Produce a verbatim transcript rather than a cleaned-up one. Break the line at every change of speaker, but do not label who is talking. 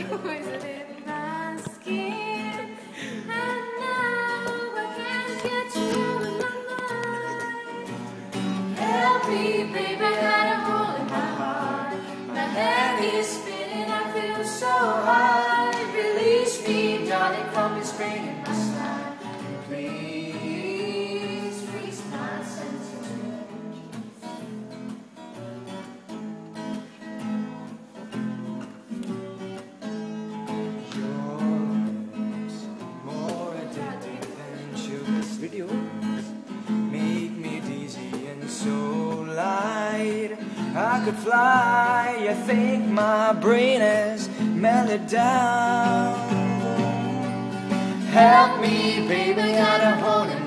poison in my skin. And now I can't get you out of my mind. Help me, baby, got a hole in my heart. My head is spinning, I feel so high. Release me, darling, from this pain in my side. Please, freeze my senses.
Videos make me dizzy and so light. I could fly. I think my brain is melted down.
Help me, baby, got a hole in